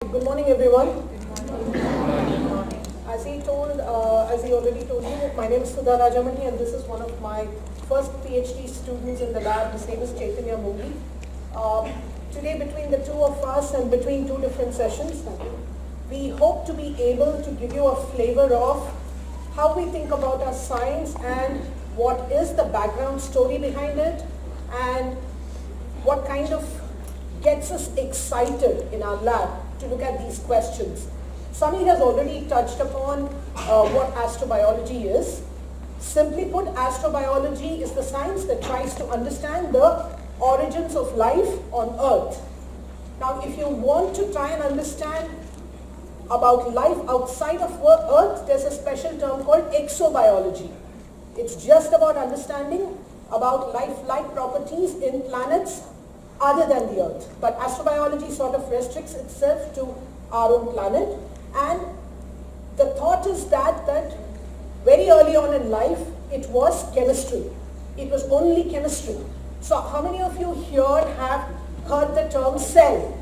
Good morning, everyone. As he already told you, my name is Sudha Rajmani, and this is one of my first PhD students in the lab. His name is Chaitanya Mogi. Today, between the two of us and between two different sessions, we hope to be able to give you a flavor of how we think about our science and what is the background story behind it and what kind of gets us excited in our lab to look at these questions. Samir has already touched upon what astrobiology is. Simply put, astrobiology is the science that tries to understand the origins of life on Earth. Now, if you want to try and understand about life outside of Earth, there's a special term called exobiology. It's just about understanding about life-like properties in planets other than the Earth. But astrobiology sort of restricts itself to our own planet, and the thought is that very early on in life it was chemistry. It was only chemistry. So how many of you here have heard the term cell?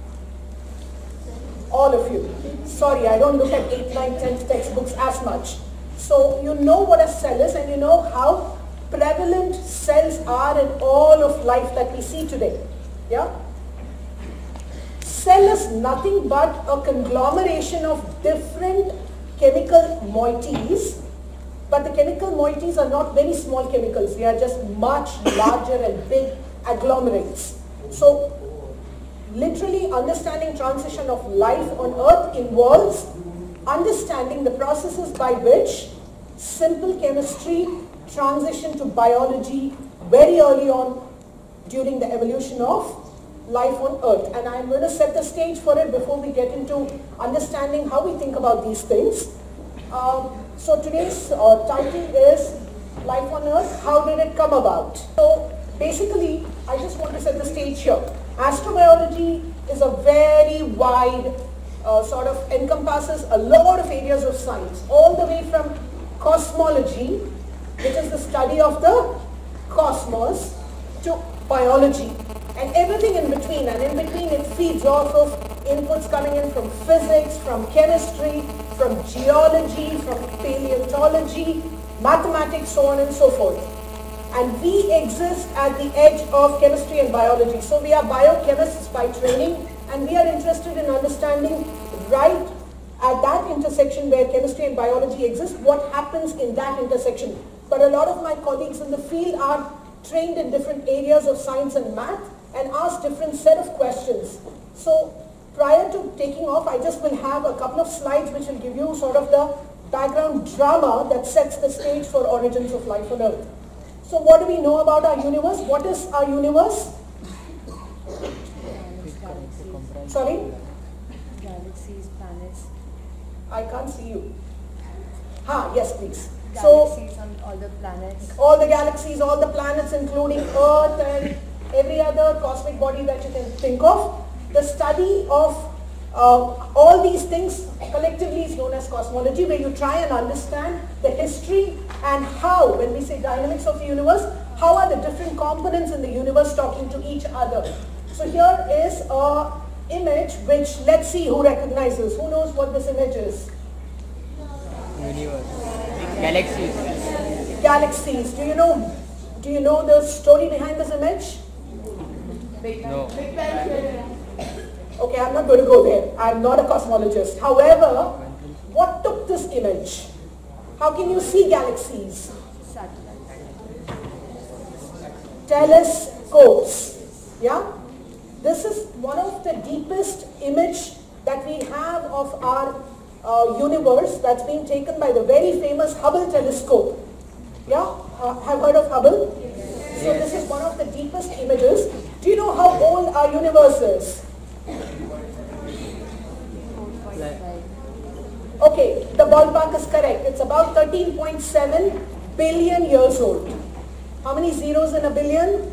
All of you. Sorry, I don't look at 8th, 9th, 10th textbooks as much. So you know what a cell is, and you know how prevalent cells are in all of life that we see today. Yeah? Cell is nothing but a conglomeration of different chemical moieties, but the chemical moieties are not very small chemicals. They are just much larger and big agglomerates. So literally understanding transition of life on Earth involves understanding the processes by which simple chemistry transition to biology very early on during the evolution of life on Earth. And I'm going to set the stage for it before we get into understanding how we think about these things. So today's title is Life on Earth, How Did It Come About? So basically, I just want to set the stage here. Astrobiology is a very wide sort of encompasses a lot of areas of science, all the way from cosmology, which is the study of the cosmos, to biology and everything in between. And in between it feeds off of inputs coming in from physics, from chemistry, from geology, from paleontology, mathematics, so on and so forth. And we exist at the edge of chemistry and biology. So we are biochemists by training, and we are interested in understanding right at that intersection where chemistry and biology exist, what happens in that intersection. But a lot of my colleagues in the field are trained in different areas of science and math and ask different set of questions. So prior to taking off, I just will have a couple of slides which will give you sort of the background drama that sets the stage for origins of life on Earth. So what do we know about our universe? What is our universe? Sorry? Galaxies, planets. I can't see you. Yes, please. Galaxies and all the planets. All the galaxies, all the planets, including Earth and every other cosmic body that you can think of. The study of all these things collectively is known as cosmology, where you try and understand the history and how, when we say dynamics of the universe, how are the different components in the universe talking to each other. So here is an image which, let's see who recognizes. Who knows what this image is? Universe. Galaxies. Galaxies. Do you know the story behind this image? No. Okay, I'm not going to go there. I'm not a cosmologist. However, what took this image? How can you see galaxies? Telescopes. Yeah? This is one of the deepest image that we have of our universe that's been taken by the very famous Hubble telescope. Yeah? Have heard of Hubble? Yes. So this is one of the deepest images. Do you know how old our universe is? Okay, the ballpark is correct. It's about 13.7 billion years old. How many zeros in a billion?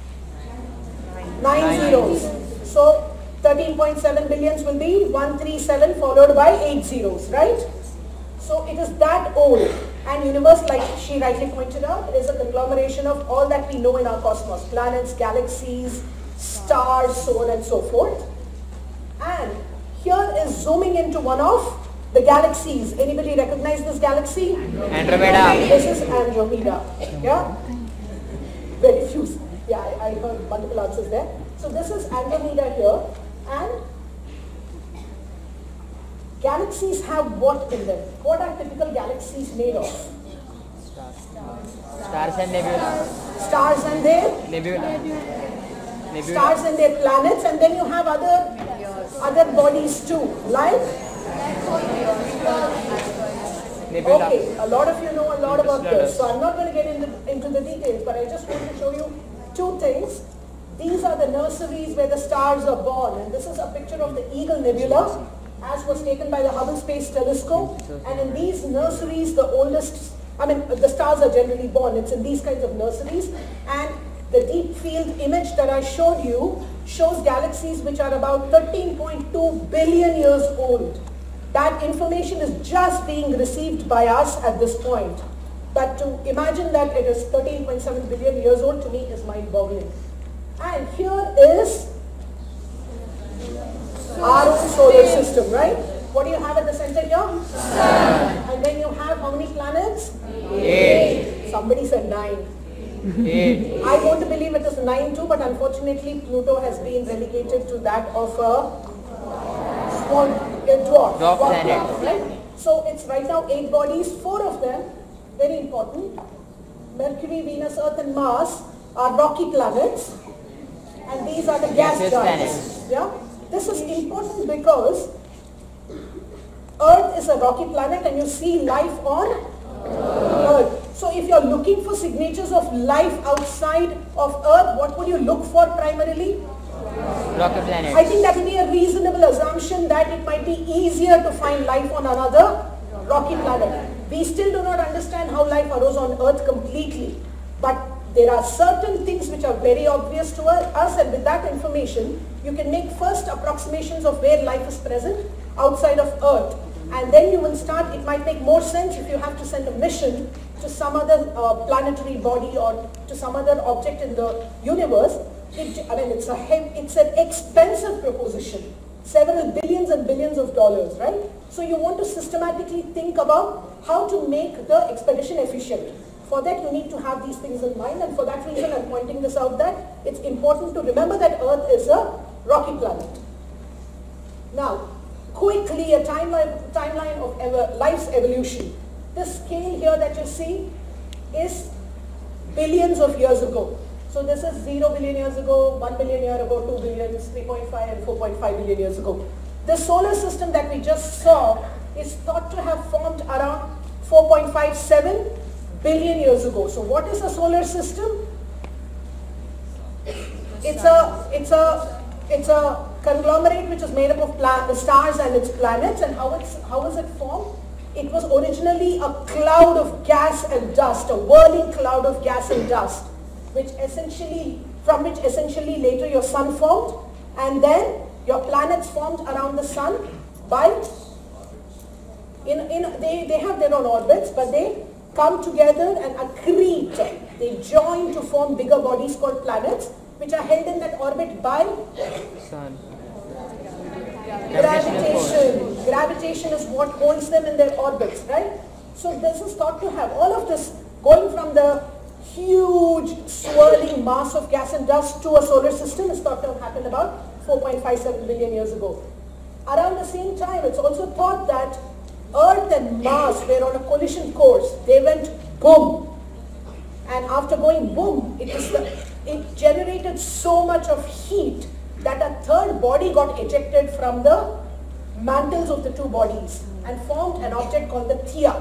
9 zeros. So 13.7 billions will be 137 followed by 8 zeros, right? So it is that old. And universe, like she rightly pointed out, is a conglomeration of all that we know in our cosmos. Planets, galaxies, stars, so on and so forth. And here is zooming into one of the galaxies. Anybody recognize this galaxy? Andromeda. This is Andromeda. Yeah? Very few. Yeah, I heard multiple answers there. So this is Andromeda here, and galaxies have what in them? What are typical galaxies made of? Stars and nebula. Stars and their Nebula. stars and their planets, and then you have other bodies too, like Nebula. okay, a lot of you know a lot about this, so I'm not going to get into the details, but I just want to show you two things. These are the nurseries where the stars are born, and this is a picture of the Eagle Nebula as was taken by the Hubble Space Telescope, and in these nurseries the stars are generally born. It's in these kinds of nurseries, and the deep field image that I showed you shows galaxies which are about 13.2 billion years old. That information is just being received by us at this point. But to imagine that it is 13.7 billion years old, to me is mind-boggling. And here is our own solar system, right? What do you have at the center here? Sun. And then you have how many planets? 8. Somebody said 9. 8. I want to believe it is 9 too, but unfortunately Pluto has been relegated to that of a small dwarf planet. right? So it's right now 8 bodies, 4 of them, very important. Mercury, Venus, Earth and Mars are rocky planets, and these are the gas Gaseous giants. planets. Yeah? This is important because Earth is a rocky planet and you see life on Earth. So if you're looking for signatures of life outside of Earth, what would you look for primarily? Rocky planet. I think that would be a reasonable assumption that it might be easier to find life on another rocky planet. We still do not understand how life arose on Earth completely, but there are certain things which are very obvious to us, and with that information, you can make first approximations of where life is present outside of Earth. And then you will start, it might make more sense if you have to send a mission to some other planetary body or to some other object in the universe. It's an expensive proposition, several billions and billions of dollars, right? So you want to systematically think about how to make the expedition efficient. For that you need to have these things in mind, and for that reason I'm pointing this out, that it's important to remember that Earth is a rocky planet. Now, quickly a timeline of life's evolution. This scale here that you see is billions of years ago. So this is 0 billion years ago, 1 billion years ago, 2 billion, 3.5 and 4.5 billion years ago. The solar system that we just saw is thought to have formed around 4.57 billion years ago. So what is a solar system? It's a conglomerate which is made up of stars and its planets. And how is it formed? It was originally a cloud of gas and dust, a whirling cloud of gas and dust, from which essentially later your sun formed, and then your planets formed around the sun by they have their own orbits, but they come together and accrete. They join to form bigger bodies called planets, which are held in that orbit by Sun. gravitation. Gravitation is what holds them in their orbits, right? So this is thought to have, all of this going from the huge swirling mass of gas and dust to a solar system is thought to have happened about 4.57 billion years ago. Around the same time, it's also thought that Earth and Mars were on a collision course. They went boom. And after going boom, it generated so much of heat that a third body got ejected from the mantles of the two bodies and formed an object called the Theia.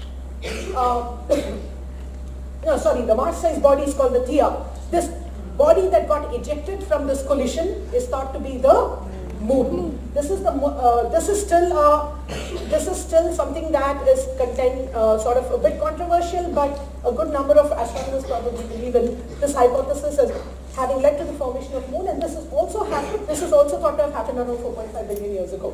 The Mars-sized body is called the Theia. This body that got ejected from this collision is thought to be the Moon. This is still something that is sort of a bit controversial, but a good number of astronomers probably believe in this hypothesis as having led to the formation of Moon, and this is also thought to have happened around 4.5 billion years ago.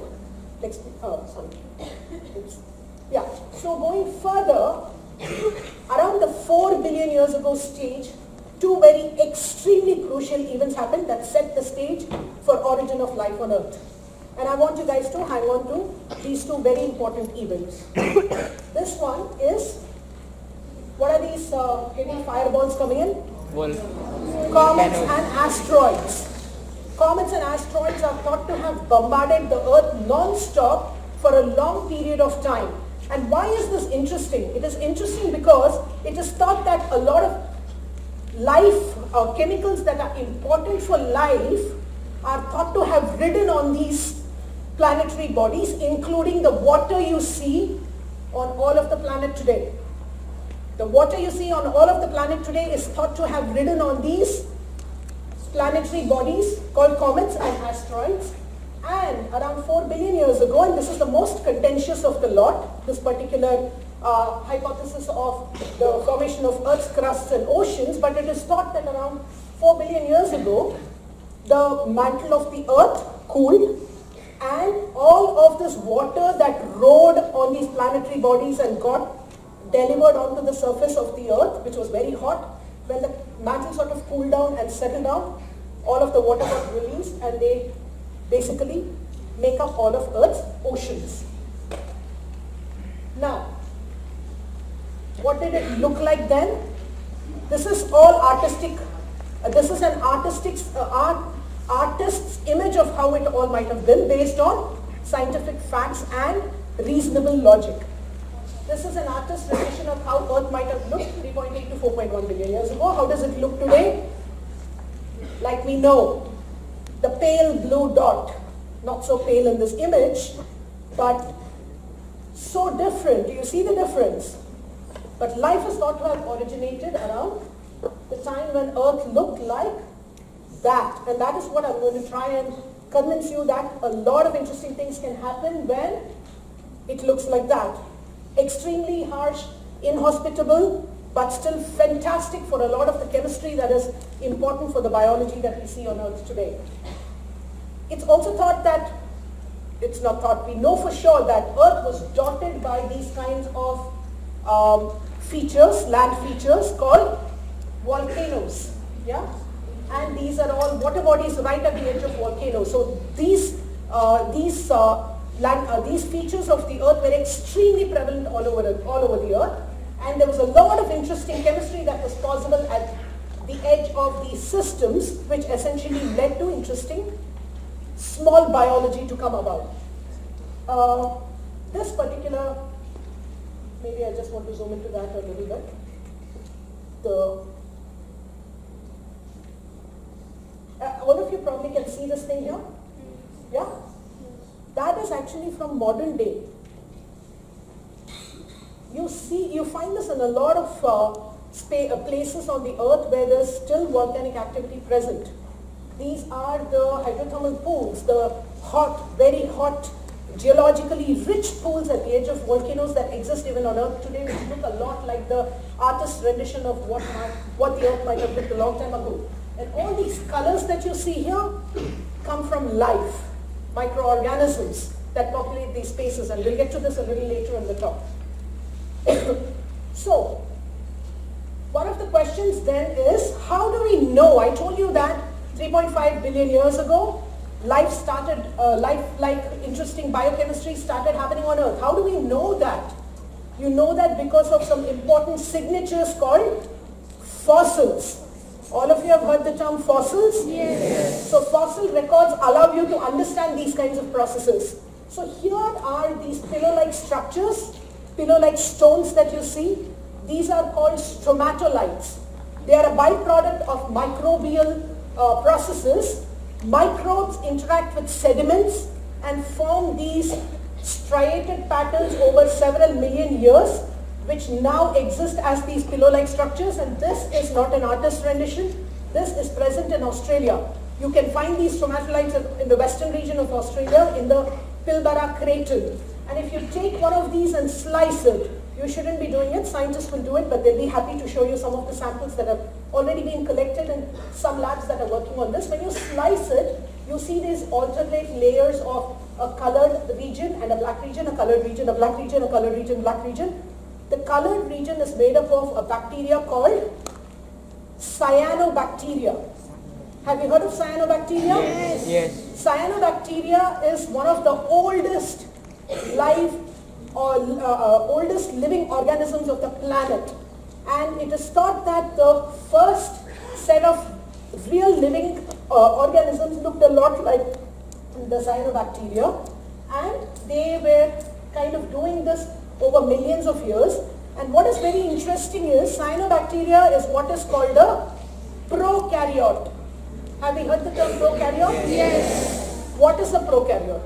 So going further, around the 4 billion years ago stage, two very extremely crucial events happened that set the stage for origin of life on Earth. And I want you guys to hang on to these two very important events. This one is, what are these heavy fireballs coming in? Wolf. Comets and asteroids. Comets and asteroids are thought to have bombarded the Earth non-stop for a long period of time. And why is this interesting? It is interesting because it is thought that a lot of life, chemicals that are important for life are thought to have ridden on these planetary bodies, including the water you see on all of the planet today. The water you see on all of the planet today is thought to have ridden on these planetary bodies called comets and asteroids. And around 4 billion years ago, and this is the most contentious of the lot, this particular hypothesis of the formation of Earth's crusts and oceans, but it is thought that around 4 billion years ago, the mantle of the Earth cooled, and all of this water that rode on these planetary bodies and got delivered onto the surface of the Earth, which was very hot, when the mantle sort of cooled down and settled down, all of the water got released and they basically make up all of Earth's oceans. Now, what did it look like then? This is all artistic. This is an artist's image of how it all might have been based on scientific facts and reasonable logic. This is an artist's rendition of how Earth might have looked 3.8 to 4.1 billion years ago. How does it look today? Like we know, the pale blue dot, not so pale in this image, but so different. Do you see the difference? But life is thought to have originated around the time when Earth looked like that. And that is what I'm going to try and convince you, that a lot of interesting things can happen when it looks like that. Extremely harsh, inhospitable, but still fantastic for a lot of the chemistry that is important for the biology that we see on Earth today. It's also thought that, it's not thought, we know for sure that Earth was dotted by these kinds of features, land features called volcanoes. Yeah? And these are all water bodies right at the edge of volcanoes. So these features of the Earth were extremely prevalent all over the Earth. And there was a lot of interesting chemistry that was possible at the edge of these systems, which essentially led to interesting small biology to come about. This particular, maybe I just want to zoom into that a little bit. All of you probably can see this thing here. Yeah? That is actually from modern day. You find this in a lot of places on the Earth where there's still volcanic activity present. These are the hydrothermal pools, the hot, very hot, geologically rich pools at the edge of volcanoes that exist even on Earth today, which look a lot like the artist's rendition of what the Earth might have looked a long time ago. And all these colors that you see here come from life, microorganisms that populate these spaces, and we'll get to this a little later in the talk. So, one of the questions then is, how do we know? I told you that 3.5 billion years ago, life like interesting biochemistry started happening on Earth. How do we know that? You know that because of some important signatures called fossils. All of you have heard the term fossils? Yes. So fossil records allow you to understand these kinds of processes. So here are these pillow-like structures, pillow-like stones that you see. These are called stromatolites. They are a byproduct of microbial processes. Microbes interact with sediments and form these striated patterns over several million years, which now exist as these pillow-like structures. And this is not an artist's rendition. This is present in Australia. You can find these stromatolites in the western region of Australia in the Pilbara Craton. And if you take one of these and slice it, you shouldn't be doing it, scientists will do it, but they'll be happy to show you some of the samples that have already been collected in some labs that are working on this. When you slice it, you see these alternate layers of a colored region and a black region, a colored region, a black region, a colored region, black region. The colored region is made up of a bacteria called cyanobacteria. Have you heard of cyanobacteria? Yes. Cyanobacteria is one of the oldest live or oldest living organisms of the planet, and it is thought that the first set of real living organisms looked a lot like the cyanobacteria, and they were kind of doing this over millions of years. And what is very interesting is cyanobacteria is what is called a prokaryote. Have you heard the term prokaryote? Yes. What is a prokaryote?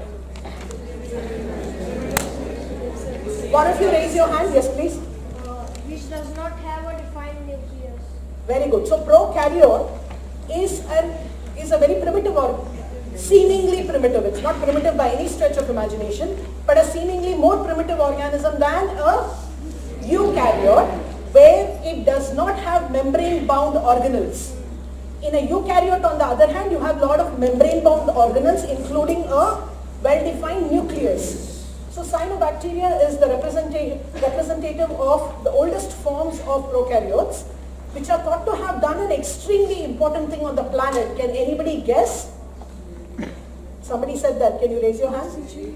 One of you raise your hand. Yes, please. Which does not have a defined nucleus. Very good. So prokaryote is a very primitive or seemingly primitive. It's not primitive by any stretch of imagination, but a seemingly more primitive organism than a eukaryote, where it does not have membrane-bound organelles. In a eukaryote, on the other hand, you have a lot of membrane-bound organelles, including a well-defined nucleus. So cyanobacteria is the representative of the oldest forms of prokaryotes, which are thought to have done an extremely important thing on the planet. Can anybody guess? Somebody said that. Can you raise your hand?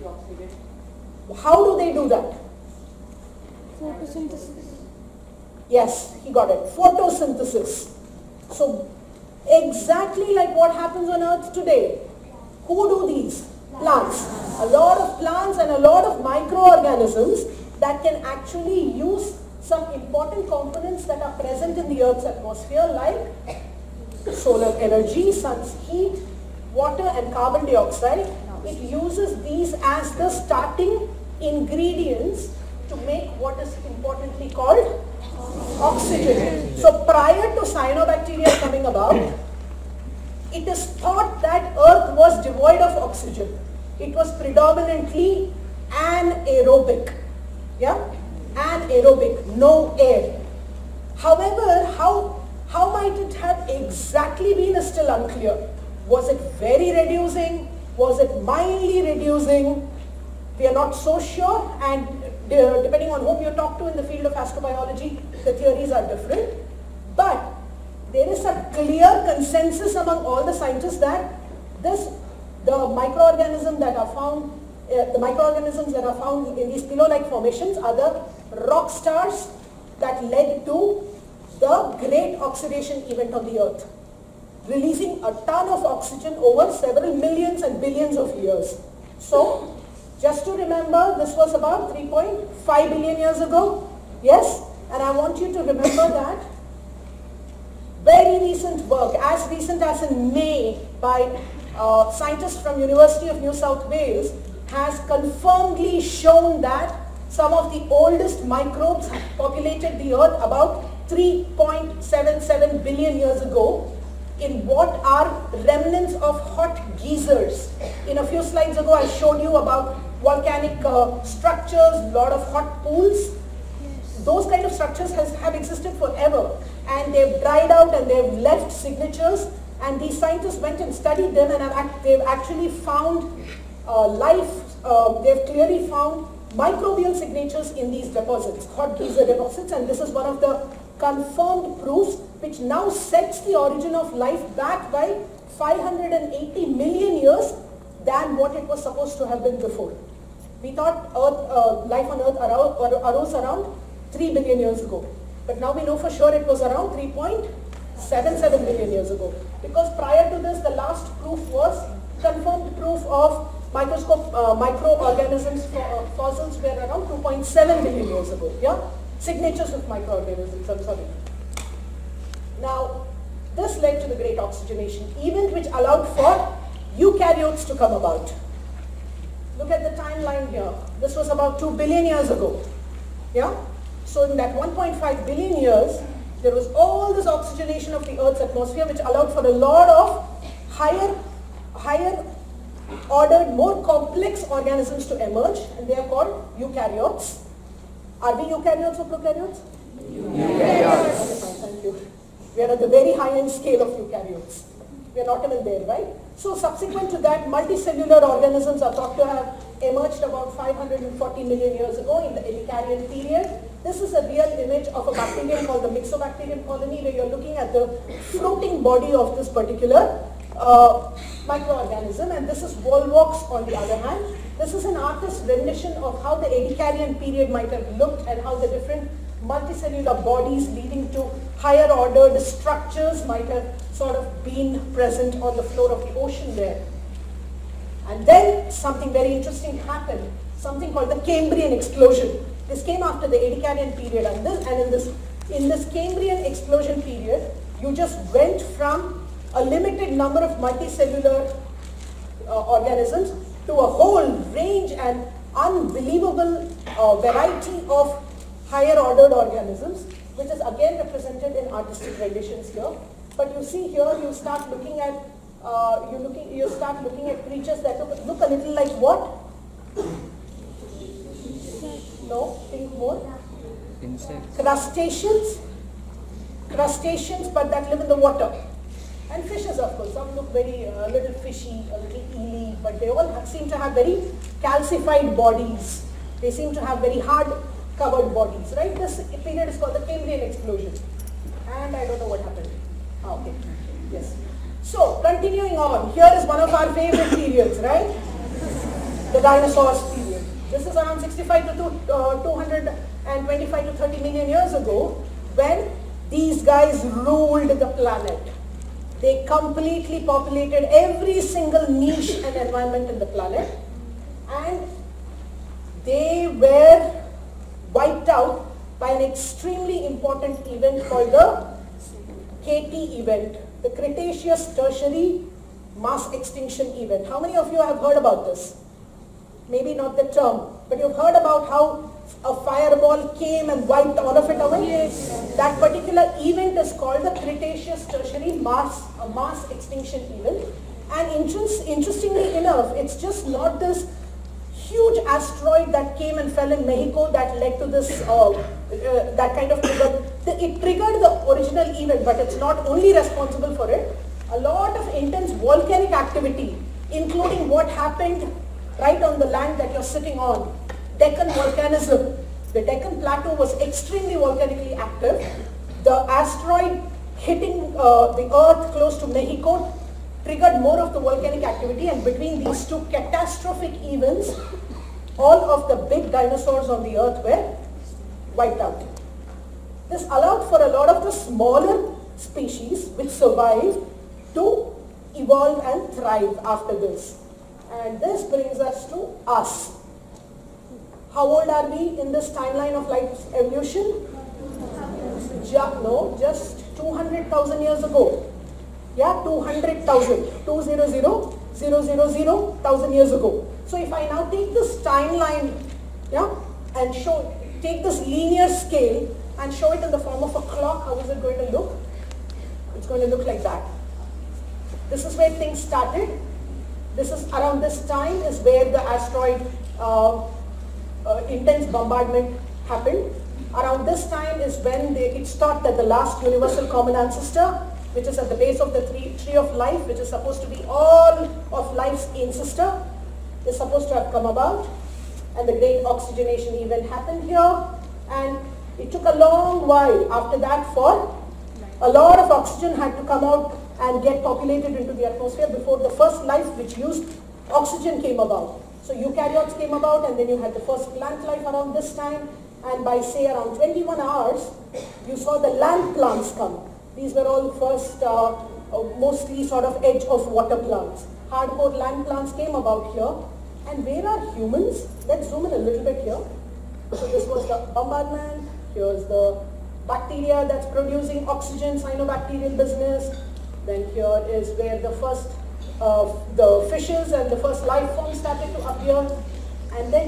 How do they do that? Photosynthesis. Yes, he got it. Photosynthesis. So exactly like what happens on Earth today. Who do these? Plants. A lot of plants and a lot of microorganisms that can actually use some important components that are present in the Earth's atmosphere, like solar energy, sun's heat, water and carbon dioxide. It uses these as the starting ingredients to make what is importantly called oxygen. So prior to cyanobacteria coming about, it is thought that Earth was devoid of oxygen. It was predominantly anaerobic. Yeah? Anaerobic, no air. However, how might it have exactly been is still unclear. Was it very reducing? Was it mildly reducing? We are not so sure, and depending on whom you talk to in the field of astrobiology, the theories are different. But there is a clear consensus among all the scientists that the microorganisms that are found in these pillow-like formations are the rock stars that led to the great oxidation event on the Earth, releasing a ton of oxygen over several millions and billions of years. So, just to remember, this was about 3.5 billion years ago. Yes? And I want you to remember that very recent work, as recent as in May, by scientists from University of New South Wales, has confirmedly shown that some of the oldest microbes populated the Earth about 3.77 billion years ago in what are remnants of hot geysers. In a few slides ago, I showed you about volcanic structures, a lot of hot pools. Those kind of structures have existed forever, and they've dried out and they've left signatures, and these scientists went and studied them, and they've actually found life, they've clearly found microbial signatures in these deposits, hot geyser deposits, and this is one of the confirmed proofs which now sets the origin of life back by 580 million years than what it was supposed to have been before. We thought life on Earth arose around 3 billion years ago, but now we know for sure it was around 3.77 billion years ago, because prior to this the last proof was confirmed proof of microorganisms fossils were around 2.7 billion years ago. Yeah, signatures of microorganisms. I'm sorry. Now, this led to the great oxygenation event, which allowed for eukaryotes to come about. Look at the timeline here. This was about 2 billion years ago. Yeah. So in that 1.5 billion years, there was all this oxygenation of the Earth's atmosphere, which allowed for a lot of higher ordered, more complex organisms to emerge, and they are called eukaryotes. Are we eukaryotes or prokaryotes? Eukaryotes. Okay, fine, thank you. We are at the very high-end scale of eukaryotes. We are not even there, right? So subsequent to that, multicellular organisms are thought to have emerged about 540 million years ago in the Eukaryote period. This is a real image of a bacterium called the Myxobacterium colony, where you're looking at the floating body of this particular microorganism, and this is Volvox on the other hand. This is an artist's rendition of how the Ediacaran period might have looked and how the different multicellular bodies leading to higher ordered structures might have sort of been present on the floor of the ocean there. And then something very interesting happened, something called the Cambrian explosion. This came after the Ediacaran period, and in this Cambrian explosion period, you just went from a limited number of multicellular organisms to a whole range and unbelievable variety of higher ordered organisms, which is again represented in artistic renditions here. But you see here, you start looking at creatures that look a little like what? No, think more. Insects. Crustaceans, but that live in the water. And fishes, of course. Some look very a little fishy, a little eely, but they all seem to have very calcified bodies. They seem to have very hard covered bodies, right? This period is called the Cambrian explosion. And I don't know what happened. Okay, yes. So, continuing on, here is one of our favorite periods, right? The dinosaurs period. This is around 65 to 225 to 30 million years ago, when these guys ruled the planet. They completely populated every single niche and environment in the planet, and they were wiped out by an extremely important event called the KT event, the Cretaceous Tertiary Mass Extinction event. How many of you have heard about this? Maybe not the term, but you've heard about how a fireball came and wiped all of it away? Yes. That particular event is called the Cretaceous Tertiary Mass Extinction event. And interestingly enough, it's just not this huge asteroid that came and fell in Mexico that led to this, that kind of trigger. It triggered the original event, but it's not only responsible for it. A lot of intense volcanic activity, including what happened right on the land that you're sitting on. Deccan volcanism. The Deccan Plateau was extremely volcanically active. The asteroid hitting the earth close to Mexico triggered more of the volcanic activity, and between these two catastrophic events, all of the big dinosaurs on the earth were wiped out. This allowed for a lot of the smaller species which survived to evolve and thrive after this. And this brings us to us. How old are we in this timeline of life's evolution? Just 200,000 years ago. Yeah, 200,000. 200,000 years ago. So if I now take this timeline, yeah, and take this linear scale and show it in the form of a clock, how is it going to look? It's going to look like that. This is where things started. This is around this time is where the asteroid intense bombardment happened. Around this time is when it's thought that the last universal common ancestor, which is at the base of the tree of life, which is supposed to be all of life's ancestor, is supposed to have come about. And the great oxygenation event happened here. And it took a long while after that for a lot of oxygen had to come out and get populated into the atmosphere before the first life which used oxygen came about. So eukaryotes came about, and then you had the first plant life around this time, and by say around 21 hours, you saw the land plants come. These were all first mostly sort of edge of water plants. Hardcore land plants came about here. And where are humans? Let's zoom in a little bit here. So this was the bombardment. Here's the bacteria that's producing oxygen, cyanobacterial business. Then here is where the first the fishes and the first life forms started to appear. And then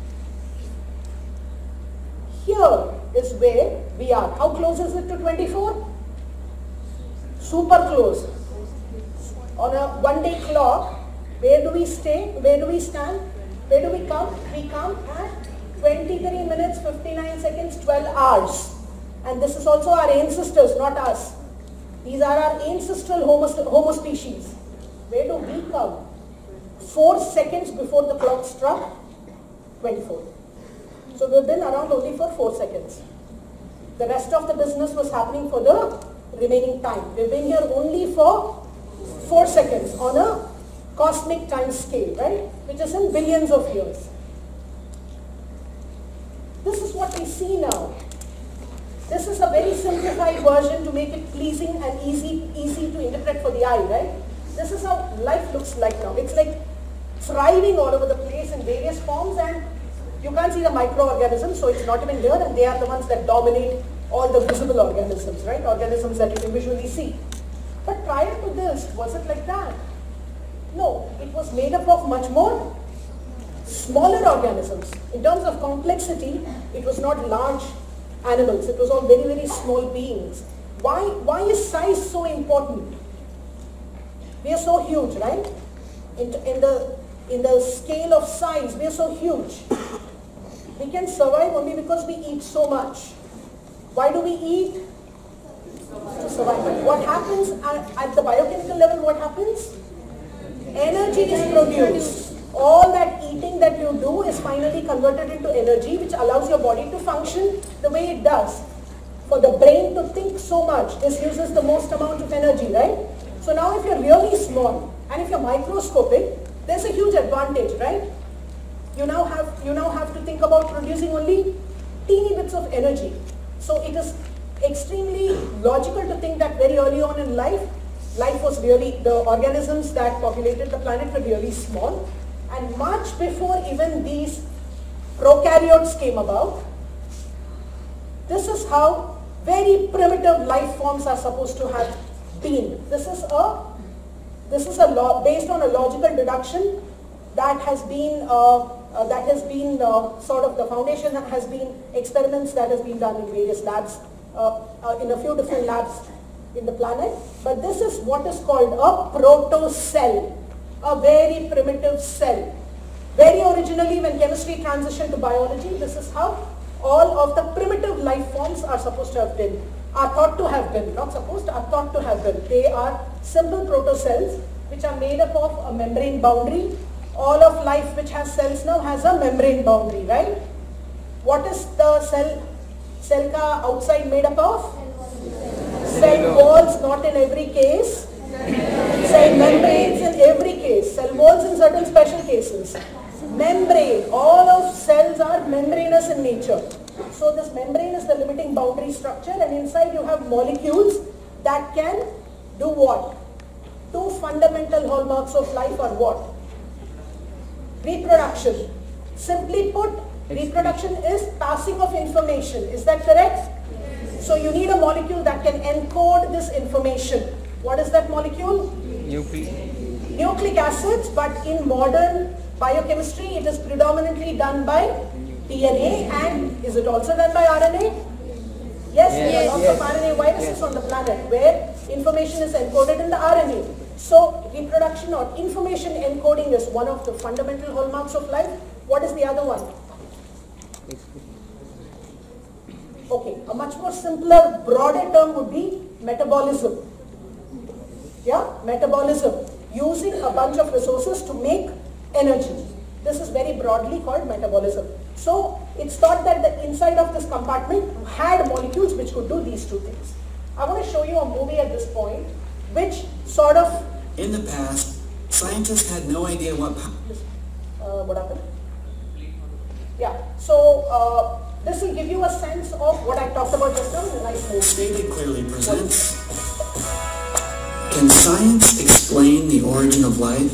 here is where we are. How close is it to 24? Super close. On a one-day clock, where do we stay? Where do we stand? Where do we come? We come at 23 minutes, 59 seconds, 12 hours. And this is also our ancestors, not us. These are our ancestral Homo species. Where do we come? 4 seconds before the clock struck 24. So we've been around only for 4 seconds. The rest of the business was happening for the remaining time. We've been here only for 4 seconds on a cosmic time scale, right? Which is in billions of years. This is what we see now. This is a very simplified version to make it pleasing and easy to interpret for the eye, right? This is how life looks like now. It's like thriving all over the place in various forms, and you can't see the microorganisms, so it's not even there, and they are the ones that dominate all the visible organisms, right? Organisms that you can visually see. But prior to this, was it like that? No, it was made up of much more smaller organisms. In terms of complexity, it was not large animals. It was all very, very small beings. Why is size so important? We are so huge, right? In the scale of size, we are so huge. We can survive only because we eat so much. Why do we eat? To survive. But what happens at the biochemical level? What happens? Energy is produced. All that eating that you do is finally converted into energy, which allows your body to function the way it does. For the brain to think so much, this uses the most amount of energy, right? So now if you're really small and if you're microscopic, there's a huge advantage, right? You now have to think about producing only teeny bits of energy. So it is extremely logical to think that very early on in life was really, the organisms that populated the planet were really small. And much before even these prokaryotes came about, this is how very primitive life forms are supposed to have been. This is a law based on a logical deduction that has been sort of the foundation that has been experiments that has been done in various labs, in a few different labs in the planet. But this is what is called a proto-cell, a very primitive cell. Very originally, when chemistry transitioned to biology, this is how all of the primitive life forms are supposed to have been, are thought to have been, not supposed, are thought to have been. They are simple protocells which are made up of a membrane boundary. All of life which has cells now has a membrane boundary, right? What is the cell ka outside made up of? Cell walls, not in every case. Cell membranes in every case. Cell walls in certain special cases. Membrane, all of cells are membranous in nature. So this membrane is the limiting boundary structure, and inside you have molecules that can do what? Two fundamental hallmarks of life are what? Reproduction. Simply put, reproduction is passing of information. Is that correct? Yes. So you need a molecule that can encode this information. What is that molecule? Nucleic acids, but in modern biochemistry it is predominantly done by DNA, and is it also done by RNA? Yes, there are lots of RNA viruses on the planet where information is encoded in the RNA. So reproduction or information encoding is one of the fundamental hallmarks of life. What is the other one? Okay, a much more simpler, broader term would be metabolism. Yeah, metabolism. Using a bunch of resources to make energy. This is very broadly called metabolism. So it's thought that the inside of this compartment had molecules which could do these two things. I want to show you a movie at this point which sort of... In the past, scientists had no idea what happened? Yeah, so this will give you a sense of what I talked about just now in a nice movie. Stated Clearly presents... Can science explain the origin of life?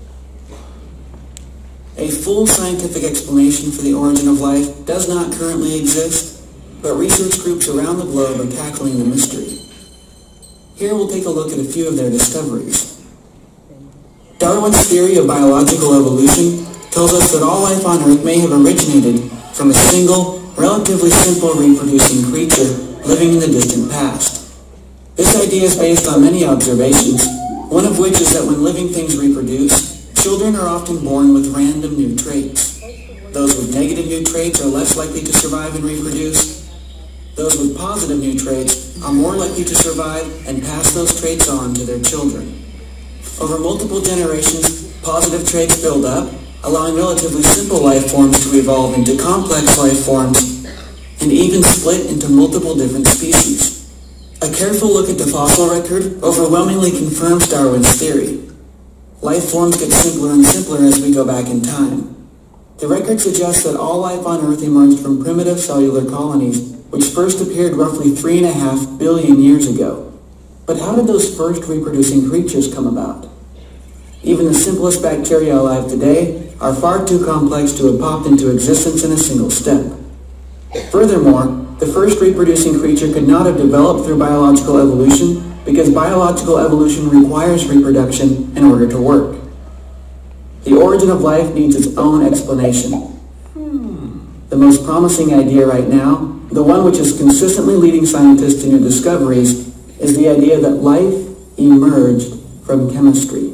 A full scientific explanation for the origin of life does not currently exist, but research groups around the globe are tackling the mystery. Here we'll take a look at a few of their discoveries. Darwin's theory of biological evolution tells us that all life on Earth may have originated from a single, relatively simple reproducing creature living in the distant past. This idea is based on many observations, one of which is that when living things reproduce, children are often born with random new traits. Those with negative new traits are less likely to survive and reproduce. Those with positive new traits are more likely to survive and pass those traits on to their children. Over multiple generations, positive traits build up, allowing relatively simple life forms to evolve into complex life forms and even split into multiple different species. A careful look at the fossil record overwhelmingly confirms Darwin's theory. Life forms get simpler and simpler as we go back in time. The record suggests that all life on Earth emerged from primitive cellular colonies, which first appeared roughly 3.5 billion years ago. But how did those first reproducing creatures come about? Even the simplest bacteria alive today are far too complex to have popped into existence in a single step. Furthermore, the first reproducing creature could not have developed through biological evolution because biological evolution requires reproduction in order to work. The origin of life needs its own explanation. The most promising idea right now, the one which is consistently leading scientists to new discoveries, is the idea that life emerged from chemistry.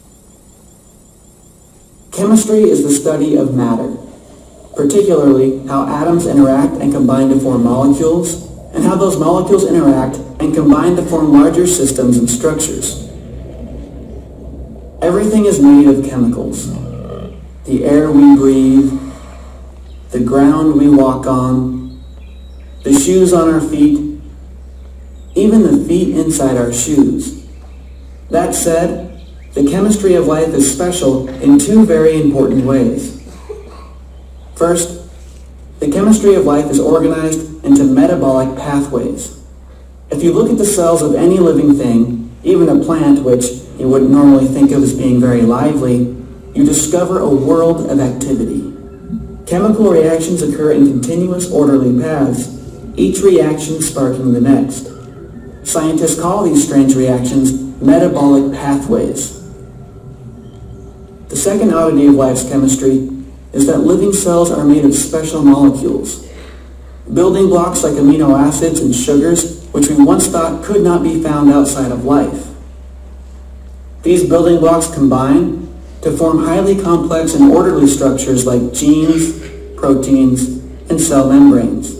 Chemistry is the study of matter, particularly how atoms interact and combine to form molecules, and how those molecules interact and combine to form larger systems and structures. Everything is made of chemicals. The air we breathe, the ground we walk on, the shoes on our feet, even the feet inside our shoes. That said, the chemistry of life is special in two very important ways. First, the chemistry of life is organized into metabolic pathways. If you look at the cells of any living thing, even a plant which you wouldn't normally think of as being very lively, you discover a world of activity. Chemical reactions occur in continuous orderly paths, each reaction sparking the next. Scientists call these strange reactions metabolic pathways. The second oddity of life's chemistry is that living cells are made of special molecules, building blocks like amino acids and sugars, which we once thought could not be found outside of life. These building blocks combine to form highly complex and orderly structures like genes, proteins, and cell membranes.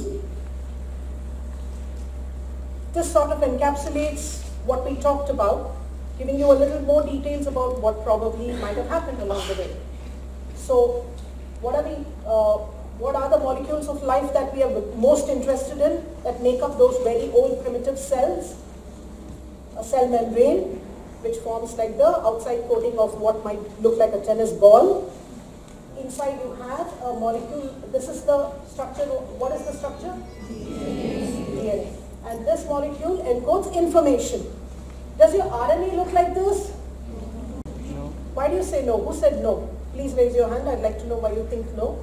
This sort of encapsulates what we talked about, giving you a little more details about what probably might have happened along the way. So, what are the molecules of life that we are most interested in that make up those very old primitive cells? A cell membrane, which forms like the outside coating of what might look like a tennis ball. Inside you have a molecule. This is the structure. What is the structure? DNA. And this molecule encodes information. Does your RNA look like this? No. Why do you say no? Who said no? Please raise your hand. I'd like to know why you think no.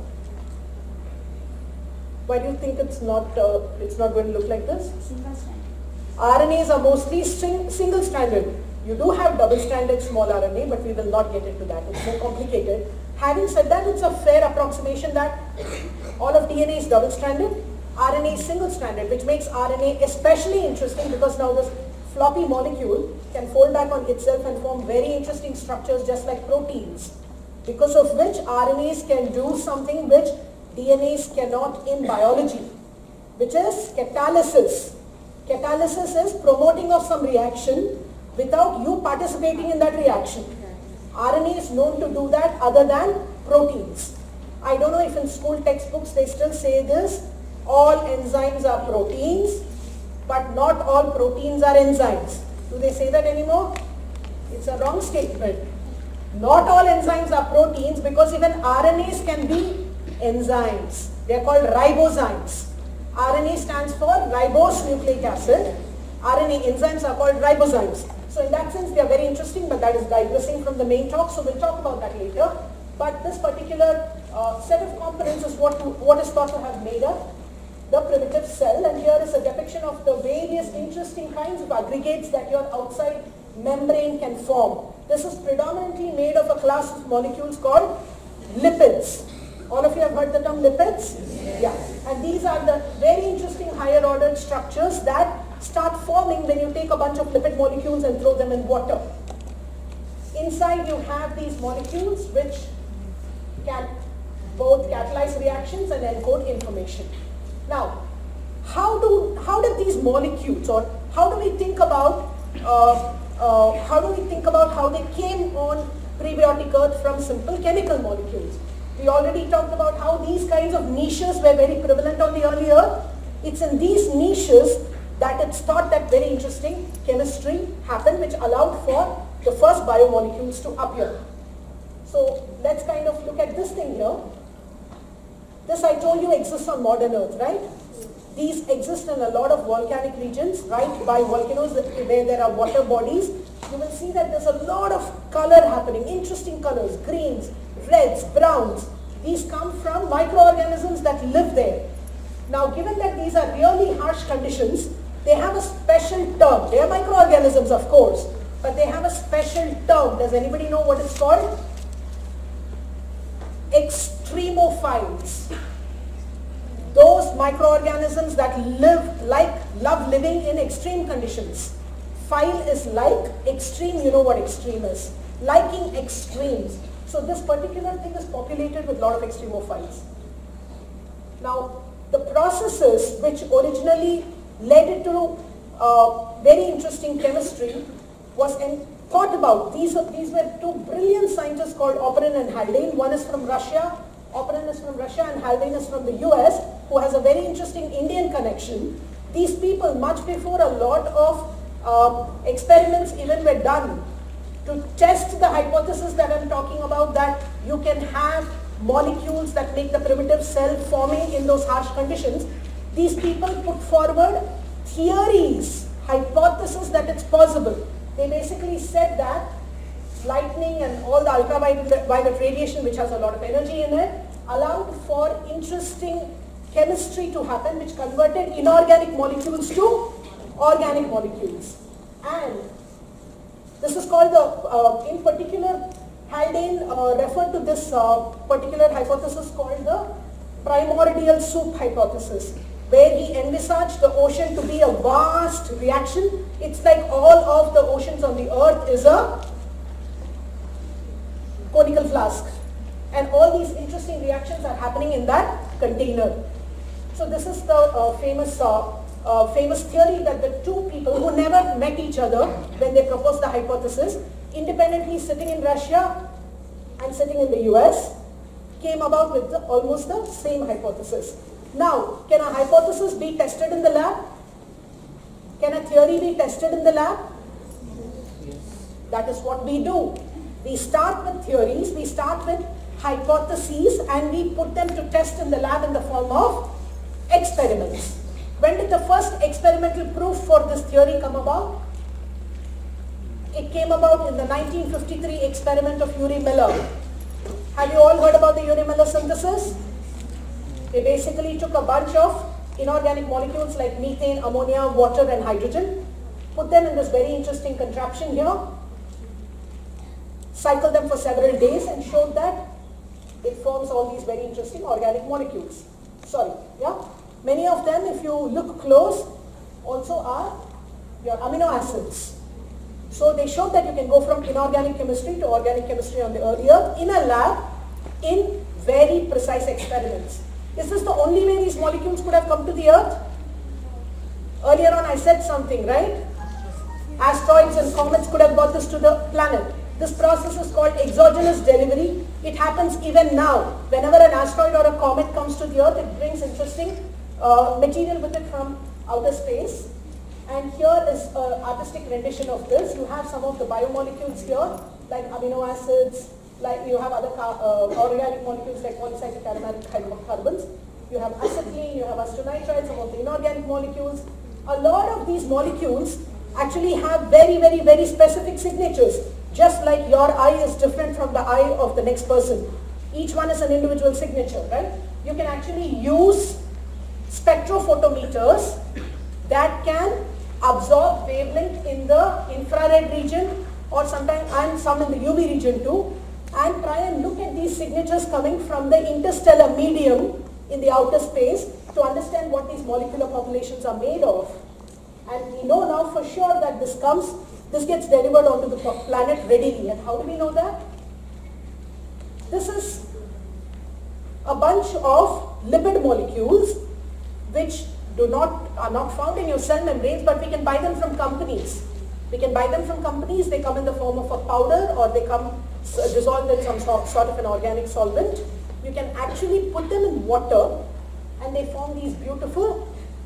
Why do you think it's not going to look like this? RNAs are mostly single-stranded. You do have double-stranded small RNA, but we will not get into that. It's more complicated. Having said that, it's a fair approximation that all of DNA is double-stranded, RNA is single-stranded, which makes RNA especially interesting because now this floppy molecule can fold back on itself and form very interesting structures just like proteins, because of which RNAs can do something which DNAs cannot in biology, which is catalysis. Catalysis is promoting of some reaction without you participating in that reaction. RNA is known to do that other than proteins. I don't know if in school textbooks they still say this, all enzymes are proteins, but not all proteins are enzymes. Do they say that anymore? It's a wrong statement. Not all enzymes are proteins because even RNAs can be enzymes. They are called ribozymes. RNA stands for ribose nucleic acid. RNA enzymes are called ribozymes. So in that sense they are very interesting, but that is digressing from the main talk, so we'll talk about that later. But this particular set of components is what is thought to have made up the primitive cell, and here is a depiction of the various interesting kinds of aggregates that your outside membrane can form. This is predominantly made of a class of molecules called lipids. All of you have heard the term lipids? Yeah. And these are the very interesting higher ordered structures that start forming when you take a bunch of lipid molecules and throw them in water. Inside you have these molecules which can both catalyze reactions and encode information. Now, how did these molecules, or how do we think about how they came on prebiotic Earth from simple chemical molecules? We already talked about how these kinds of niches were very prevalent on the early Earth. It's in these niches that it's thought that very interesting chemistry happened which allowed for the first biomolecules to appear. So let's kind of look at this thing here. This I told you exists on modern Earth, right? These exist in a lot of volcanic regions, right? By volcanoes where there are water bodies. You will see that there's a lot of color happening, interesting colors, greens, reds, browns. These come from microorganisms that live there. Now given that these are really harsh conditions, they have a special term. They are microorganisms of course, but they have a special term. Does anybody know what it's called? Extremophiles. Those microorganisms that love living in extreme conditions. Phile is like, extreme, you know what extreme is. Liking extremes. So this particular thing is populated with a lot of extremophiles. Now, the processes which originally led it to very interesting chemistry was thought about. These were two brilliant scientists called Oparin and Haldane. One is from Russia, Oparin is from Russia and Haldane is from the US, who has a very interesting Indian connection. These people, much before a lot of experiments even were done to test the hypothesis that I'm talking about, that you can have molecules that make the primitive cell forming in those harsh conditions, these people put forward theories, hypotheses that it's possible. They basically said that lightning and all the ultraviolet radiation, which has a lot of energy in it, allowed for interesting chemistry to happen which converted inorganic molecules to organic molecules. And this is called the, in particular, Haldane referred to this particular hypothesis called the primordial soup hypothesis, where he envisaged the ocean to be a vast reaction. It's like all of the oceans on the earth is a conical flask. And all these interesting reactions are happening in that container. So this is the famous theory that the two people who never met each other when they proposed the hypothesis, independently sitting in Russia and sitting in the US, came about with almost the same hypothesis. Now, can a hypothesis be tested in the lab? Can a theory be tested in the lab? Yes. That is what we do. We start with theories, we start with hypotheses, and we put them to test in the lab in the form of experiments. When did the first experimental proof for this theory come about? It came about in the 1953 experiment of Urey Miller. Have you all heard about the Urey Miller synthesis? They basically took a bunch of inorganic molecules like methane, ammonia, water and hydrogen, put them in this very interesting contraption here, cycled them for several days and showed that it forms all these very interesting organic molecules. Many of them, if you look close, also are your amino acids. So they showed that you can go from inorganic chemistry to organic chemistry on the earth in a lab in very precise experiments. Is this the only way these molecules could have come to the earth? Earlier on I said something, right? Asteroids and comets could have brought this to the planet. This process is called exogenous delivery. It happens even now. Whenever an asteroid or a comet comes to the earth, it brings interesting material with it from outer space. And here is an artistic rendition of this. You have some of the biomolecules here, like amino acids, like you have other organic molecules like polycyclic aromatic hydrocarbons. You have acetylene, you have acetonitride, some of the inorganic molecules. A lot of these molecules actually have very, very, very specific signatures. Just like your eye is different from the eye of the next person. Each one is an individual signature, right? You can actually use spectrophotometers that can absorb wavelength in the infrared region or sometimes and some in the UV region too, and try and look at these signatures coming from the interstellar medium in the outer space to understand what these molecular populations are made of. And we know now for sure that this gets delivered onto the planet readily. And how do we know that? This is a bunch of lipid molecules which are not found in your cell membranes, but we can buy them from companies. We can buy them from companies. They come in the form of a powder or they come dissolved in some sort of an organic solvent. You can actually put them in water and they form these beautiful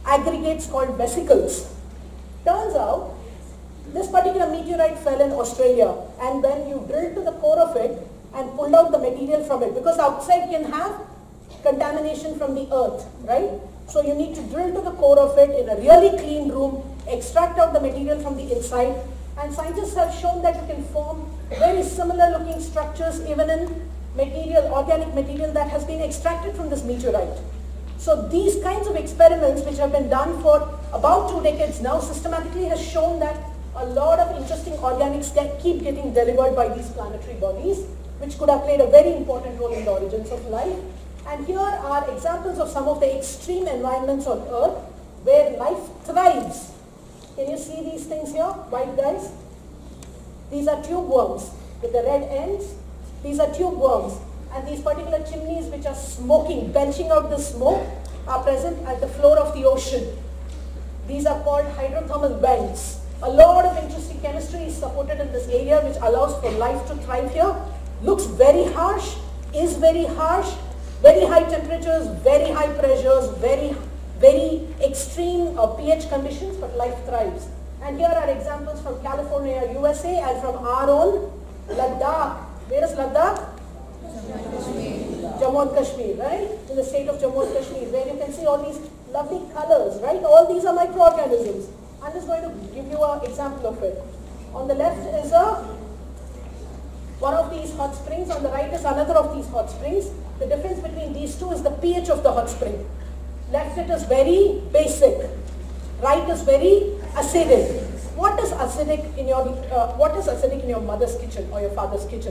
aggregates called vesicles. Turns out, this particular meteorite fell in Australia, and when you drilled to the core of it and pulled out the material from it, because outside can have contamination from the earth, right? So you need to drill to the core of it in a really clean room, extract out the material from the inside, and scientists have shown that you can form very similar looking structures even in material, organic material that has been extracted from this meteorite. So these kinds of experiments, which have been done for about 2 decades now, systematically has shown that a lot of interesting organics keep getting delivered by these planetary bodies, which could have played a very important role in the origins of life. And here are examples of some of the extreme environments on Earth where life thrives. Can you see these things here, white guys? These are tube worms with the red ends. These are tube worms. And these particular chimneys which are smoking, belching out the smoke, are present at the floor of the ocean. These are called hydrothermal vents. A lot of interesting chemistry is supported in this area which allows for life to thrive here. Looks very harsh, is very harsh, very high temperatures, very high pressures, very extreme pH conditions, but life thrives. And here are examples from California, USA, and from our own Ladakh. Where is Ladakh? Jammu and Kashmir, right? In the state of Jammu and Kashmir, where you can see all these lovely colors, right? All these are microorganisms. I'm just going to give you an example of it. On the left is one of these hot springs. On the right is another of these hot springs. The difference between these two is the pH of the hot spring. Left it is very basic. Right is very acidic. What is acidic in your mother's kitchen or your father's kitchen?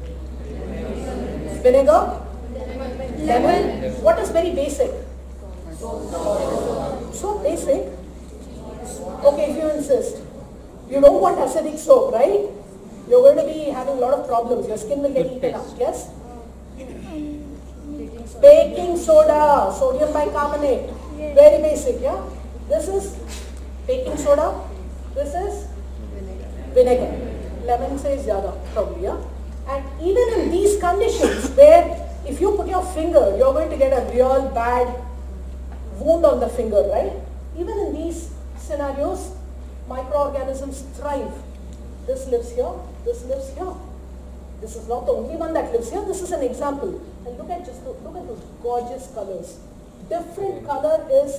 Vinegar? Lemon? What is very basic? So basic. Okay, if you insist. You don't want acidic soap, right? You're going to be having a lot of problems. Your skin will get eaten up, yes? Baking soda, sodium bicarbonate. Very basic, yeah? This is baking soda. This is vinegar. Lemon says zyada, probably, yeah? And even in these conditions where if you put your finger, you're going to get a real bad wound on the finger, right? Even in these scenarios, microorganisms thrive. This lives here, this lives here. This is not the only one that lives here. This is an example. And look at those gorgeous colors. Different color is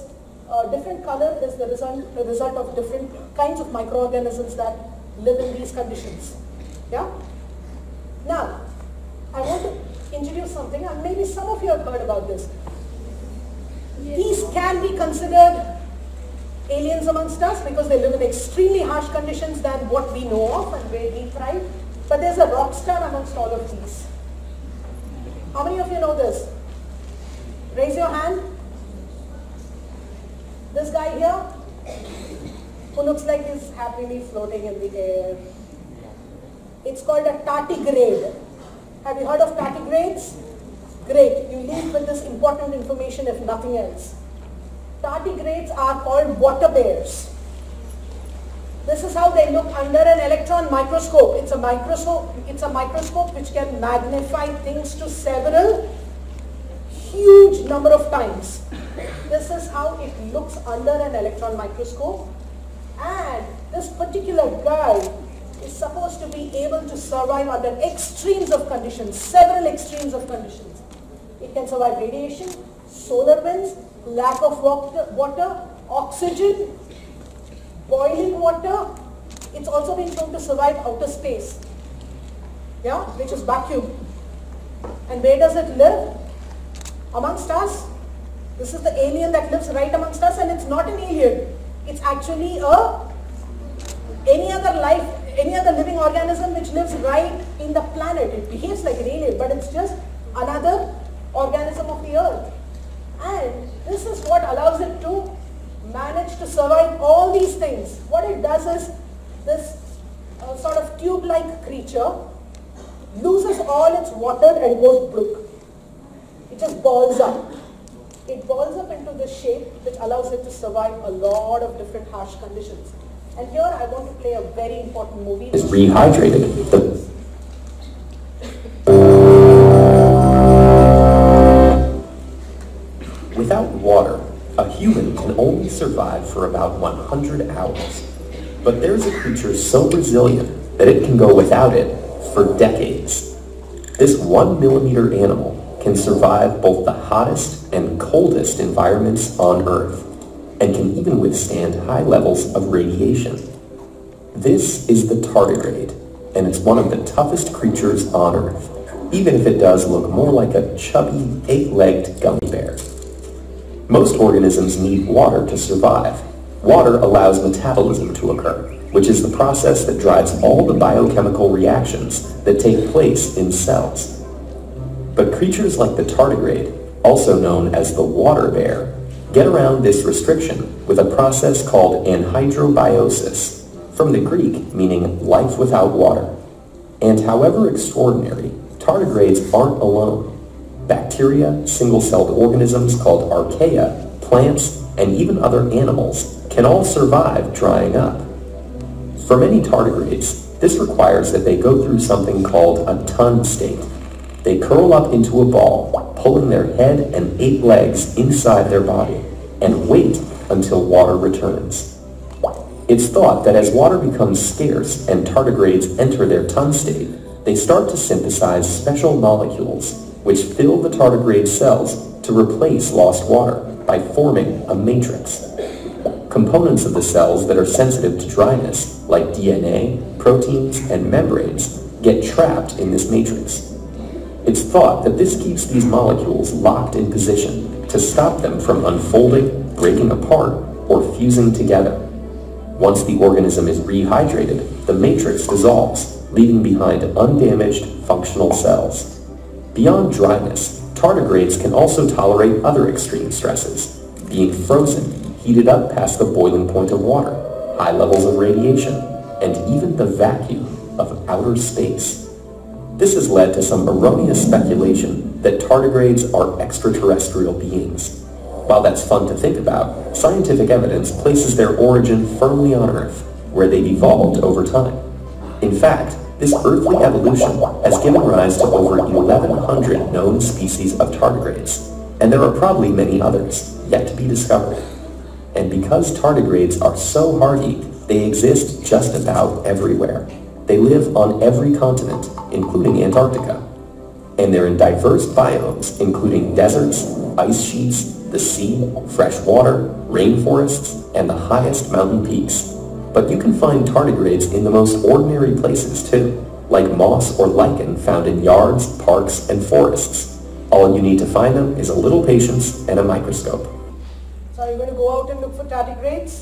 the result of different kinds of microorganisms that live in these conditions. Yeah. Now, I want to introduce something, and maybe some of you have heard about this. These can be considered aliens amongst us because they live in extremely harsh conditions than what we know of and where we thrive. But there's a rock star amongst all of these. How many of you know this? Raise your hand. This guy here, who looks like he's happily floating in the air. It's called a tardigrade. Have you heard of tardigrades? Great, you leave with this important information if nothing else. Tardigrades are called water bears. This is how they look under an electron microscope. It's a microscope which can magnify things to several huge number of times. This is how it looks under an electron microscope. And this particular guy is supposed to be able to survive under extremes of conditions, several extremes of conditions. It can survive radiation, solar winds, lack of water, oxygen, boiling water. It's also been shown to survive outer space, yeah, which is vacuum. And where does it live? Amongst us. This is the alien that lives right amongst us, and it's not an alien. It's actually any other living organism which lives right in the planet. It behaves like an alien, but it's just another organism of the earth. And this is what allows it to manage to survive all these things. What it does is, this sort of tube-like creature loses all its water and goes bloop. It just balls up. It balls up into this shape which allows it to survive a lot of different harsh conditions. And here I want to play a very important movie. Is rehydrated. Without water, A human can only survive for about 100 hours. But there's a creature so resilient that it can go without it for decades. This 1 millimeter animal can survive both the hottest and coldest environments on Earth, and can even withstand high levels of radiation. This is the tardigrade, and it's one of the toughest creatures on Earth, even if it does look more like a chubby, 8-legged gummy bear. Most organisms need water to survive. Water allows metabolism to occur, which is the process that drives all the biochemical reactions that take place in cells. But creatures like the tardigrade, also known as the water bear, get around this restriction with a process called anhydrobiosis, from the Greek meaning life without water. And however extraordinary, tardigrades aren't alone. Bacteria, single-celled organisms called archaea, plants, and even other animals can all survive drying up. For many tardigrades, this requires that they go through something called a tun state. They curl up into a ball, pulling their head and 8 legs inside their body, and wait until water returns. It's thought that as water becomes scarce and tardigrades enter their tun state, they start to synthesize special molecules which fill the tardigrade cells to replace lost water by forming a matrix. Components of the cells that are sensitive to dryness, like DNA, proteins, and membranes, get trapped in this matrix. It's thought that this keeps these molecules locked in position to stop them from unfolding, breaking apart, or fusing together. Once the organism is rehydrated, the matrix dissolves, leaving behind undamaged, functional cells. Beyond dryness, tardigrades can also tolerate other extreme stresses, being frozen, heated up past the boiling point of water, high levels of radiation, and even the vacuum of outer space. This has led to some erroneous speculation that tardigrades are extraterrestrial beings. While that's fun to think about, scientific evidence places their origin firmly on Earth, where they've evolved over time. In fact, this earthly evolution has given rise to over 1,100 known species of tardigrades, and there are probably many others yet to be discovered. And because tardigrades are so hardy, they exist just about everywhere. They live on every continent, including Antarctica. And they're in diverse biomes, including deserts, ice sheets, the sea, fresh water, rainforests, and the highest mountain peaks. But you can find tardigrades in the most ordinary places too, like moss or lichen found in yards, parks, and forests. All you need to find them is a little patience and a microscope. So are you going to go out and look for tardigrades?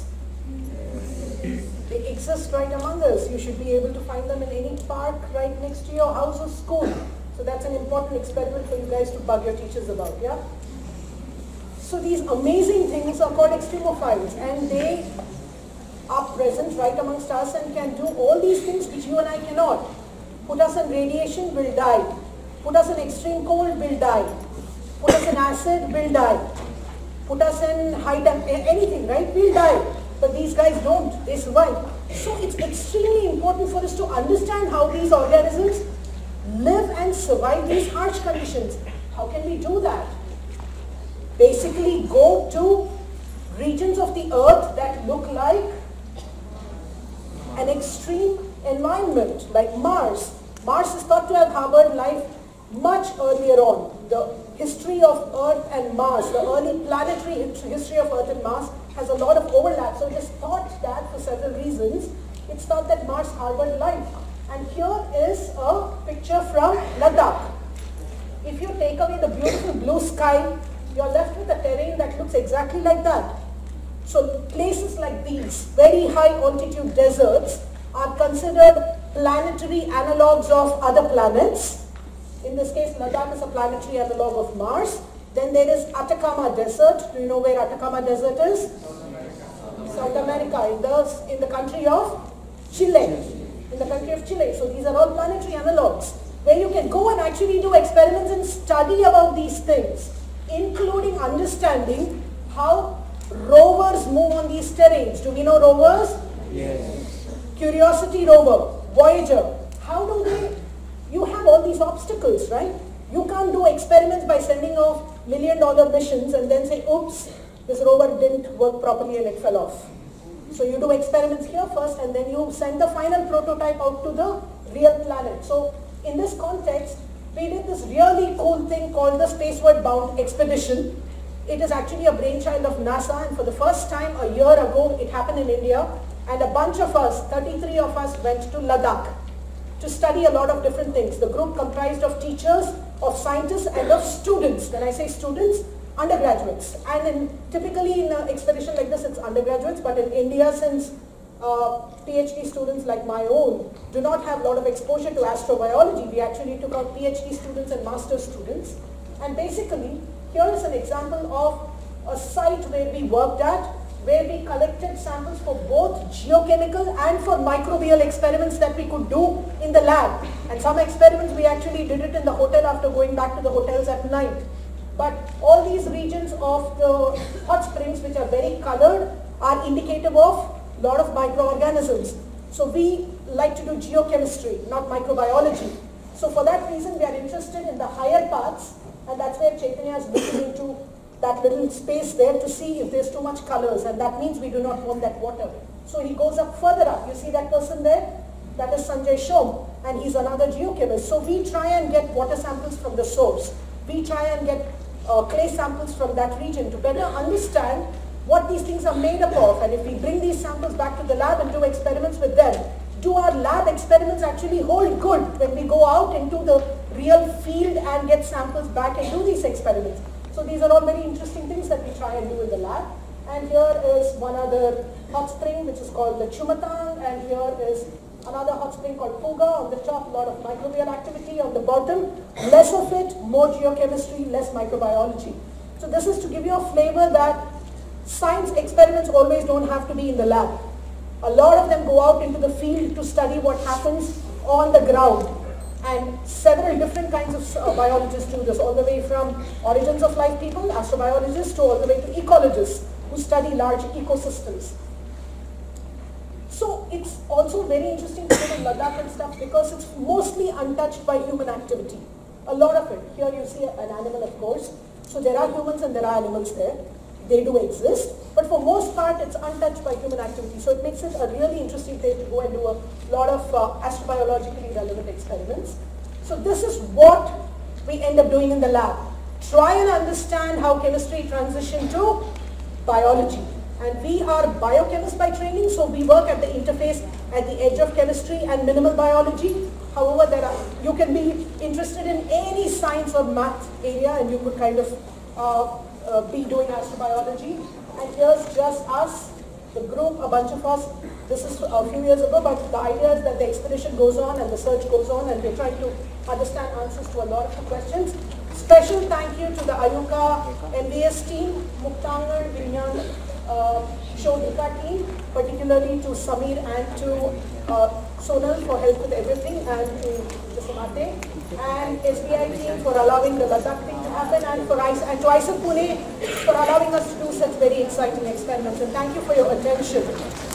They exist right among us. You should be able to find them in any park right next to your house or school. So that's an important experiment for you guys to bug your teachers about, yeah? So these amazing things are called extremophiles, and they are present right amongst us and can do all these things which you and I cannot. Put us in radiation, we'll die. Put us in extreme cold, we'll die. Put us in acid, we'll die. Put us in high temp, anything, right? We'll die. But these guys don't, they survive. So it's extremely important for us to understand how these organisms live and survive these harsh conditions. How can we do that? Basically go to regions of the earth that look like an extreme environment, like Mars. Mars is thought to have harbored life much earlier on. The history of Earth and Mars, the early planetary history of Earth and Mars has a lot of overlap. So it is thought that for several reasons, it's thought that Mars harbored life. And here is a picture from Ladakh. If you take away the beautiful blue sky, you're left with a terrain that looks exactly like that. So places like these, very high altitude deserts, are considered planetary analogues of other planets. In this case, Ladakh is a planetary analog of Mars. Then there is Atacama Desert. Do you know where Atacama Desert is? South America, in the country of Chile. In the country of Chile. So these are all planetary analogues, where you can go and actually do experiments and study about these things, including understanding how rovers move on these terrains. Do we know rovers? Yes. Curiosity rover, Voyager. How do they, you have all these obstacles, right? You can't do experiments by sending off $1 million missions and then say, oops, this rover didn't work properly and it fell off. So you do experiments here first and then you send the final prototype out to the real planet. So in this context, we did this really cool thing called the Spaceward Bound Expedition. It is actually a brainchild of NASA, and for the first time a year ago it happened in India, and a bunch of us, 33 of us, went to Ladakh to study a lot of different things. The group comprised of teachers, of scientists and of students. When I say students, undergraduates. And typically in an expedition like this it's undergraduates, but in India, since PhD students like my own do not have a lot of exposure to astrobiology, we actually took out PhD students and master's students. And basically, here is an example of a site where we worked at, where we collected samples for both geochemical and for microbial experiments that we could do in the lab. And some experiments we actually did it in the hotel after going back to the hotels at night. But all these regions of the hot springs, which are very colored, are indicative of a lot of microorganisms. So we like to do geochemistry, not microbiology. So for that reason, we are interested in the higher parts, and that's where Chaitanya is looking into that little space there to see if there's too much colors, and that means we do not want that water. So he goes up further up. You see that person there? That is Sanjay Shom, and he's another geochemist. So we try and get water samples from the source. We try and get clay samples from that region to better understand what these things are made up of, and if we bring these samples back to the lab and do experiments with them, do our lab experiments actually hold good when we go out into the real field and get samples back and do these experiments? So these are all very interesting things that we try and do in the lab. And here is one other hot spring which is called the Chumatang, and here is another hot spring called Puga. On the top, a lot of microbial activity. On the bottom, less of it, more geochemistry, less microbiology. So this is to give you a flavor that science experiments always don't have to be in the lab. A lot of them go out into the field to study what happens on the ground. And several different kinds of biologists do this, all the way from origins of life people, astrobiologists, to all the way to ecologists who study large ecosystems. So it's also very interesting to go to Ladakh and stuff because it's mostly untouched by human activity. A lot of it. Here you see an animal, of course. So there are humans and there are animals there. They do exist. But for most part, it's untouched by human activity. So it makes it a really interesting place to go and do a lot of astrobiologically relevant experiments. So this is what we end up doing in the lab. Try and understand how chemistry transitioned to biology. And we are biochemists by training, so we work at the interface, at the edge of chemistry and minimal biology. However, you can be interested in any science or math area and you could kind of be doing astrobiology. And here's just us, the group, a bunch of us. This is a few years ago, but the idea is that the expedition goes on and the search goes on, and we're trying to understand answers to a lot of the questions. Special thank you to the IUCAA MVS team, Muktangar, Vinyan, Shodhika team, particularly to Samir and to Sonal for help with everything, and to Samate, and SBI team for allowing the Ladakh thing to happen, and to ISA Pune for allowing us to do such very exciting experiments. And thank you for your attention.